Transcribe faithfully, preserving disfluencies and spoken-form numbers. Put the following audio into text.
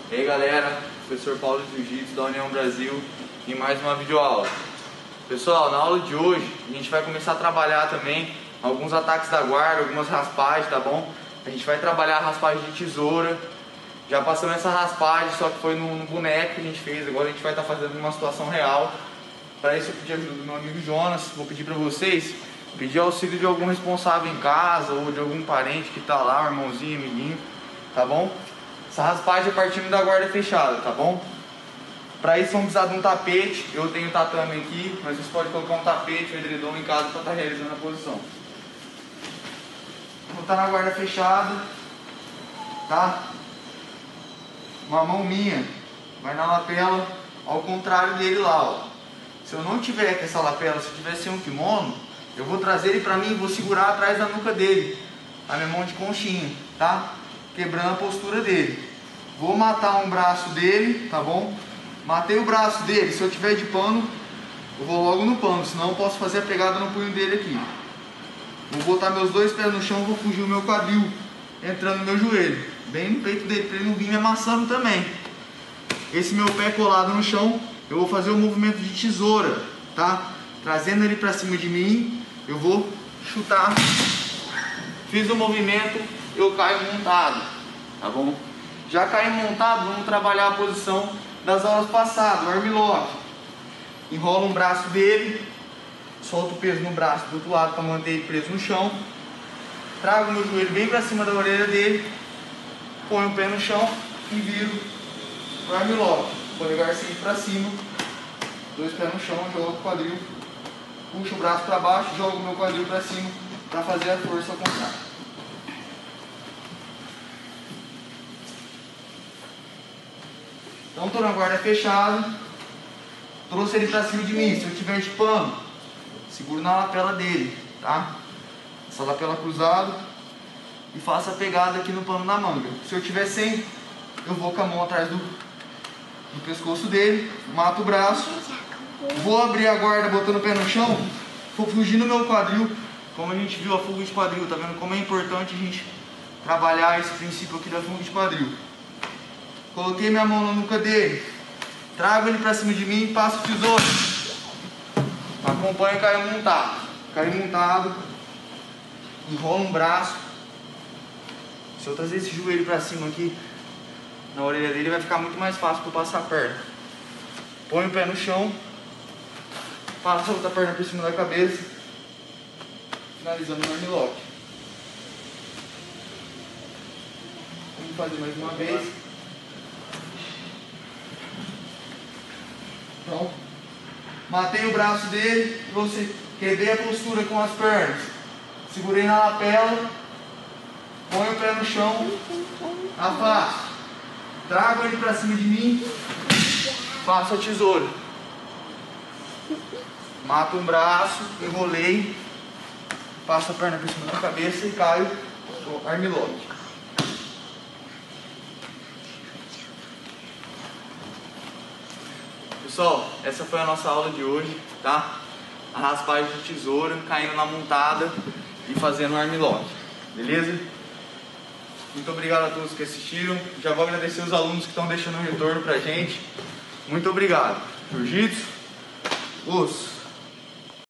E aí galera, professor Paulo de Jiu-Jitsu da União Brasil em mais uma videoaula. Pessoal, na aula de hoje a gente vai começar a trabalhar também alguns ataques da guarda, algumas raspagens, tá bom? A gente vai trabalhar a raspagem de tesoura. Já passamos essa raspagem, só que foi no, no boneco que a gente fez. Agora a gente vai estar fazendo uma situação real. Para isso eu pedi ajuda do meu amigo Jonas. Vou pedir para vocês pedir auxílio de algum responsável em casa ou de algum parente que tá lá, um irmãozinho, amiguinho, tá bom? Essa raspagem é partindo da guarda fechada, tá bom? Para isso vamos precisar de um tapete. Eu tenho tatame aqui, mas vocês podem colocar um tapete, um edredom em casa para estar realizando a posição. Vou estar na guarda fechada, tá? Uma mão minha vai na lapela ao contrário dele lá, ó. Se eu não tiver com essa lapela, se eu tiver sem um kimono, eu vou trazer ele pra mim e vou segurar atrás da nuca dele, a minha mão de conchinha, tá? Quebrando a postura dele. Vou matar um braço dele, tá bom? Matei o braço dele, se eu tiver de pano, eu vou logo no pano, senão eu posso fazer a pegada no punho dele aqui. Vou botar meus dois pés no chão, vou fugir o meu quadril, entrando no meu joelho, bem no peito dele, pra ele não vir me amassando também. Esse meu pé colado no chão, eu vou fazer o movimento de tesoura, tá? Trazendo ele pra cima de mim, eu vou chutar. Fiz o movimento, eu caio montado, tá bom? Já caí montado, vamos trabalhar a posição das aulas passadas, o armlock. Enrola um braço dele, solta o peso no braço do outro lado para manter ele preso no chão. Trago meu joelho bem para cima da orelha dele, ponho o pé no chão e viro o armlock. Polegar sempre para cima, dois pés no chão, jogo o quadril, puxo o braço para baixo, jogo o meu quadril para cima para fazer a força ao contrário. Então estou na guarda fechada, trouxe ele para cima de mim. Se eu tiver de pano, seguro na lapela dele, tá? Essa lapela cruzada e faço a pegada aqui no pano na manga. Se eu tiver sem, eu vou com a mão atrás do, do pescoço dele, mato o braço, vou abrir a guarda botando o pé no chão, vou fugir no meu quadril, como a gente viu a fuga de quadril, tá vendo como é importante a gente trabalhar esse princípio aqui da fuga de quadril. Coloquei minha mão na nuca dele, trago ele pra cima de mim e passo o tesouro. Acompanha e caiu montado. Caiu montado, enrola um braço. Se eu trazer esse joelho pra cima aqui, na orelha dele, vai ficar muito mais fácil para eu passar a perna. Põe o pé no chão, passo a outra perna por cima da cabeça, finalizando no armlock. Vamos fazer mais uma vez. Pronto. Matei o braço dele, você quebrei a postura com as pernas, segurei na lapela, põe o pé no chão, afasto, trago ele pra cima de mim, faço a tesoura, mato um braço, enrolei, passo a perna por cima da cabeça e caio no armlock. Pessoal, essa foi a nossa aula de hoje, tá? A raspagem de tesoura, caindo na montada e fazendo o armlock, beleza? Muito obrigado a todos que assistiram. Já vou agradecer os alunos que estão deixando um retorno pra gente. Muito obrigado. Jiu-Jitsu, os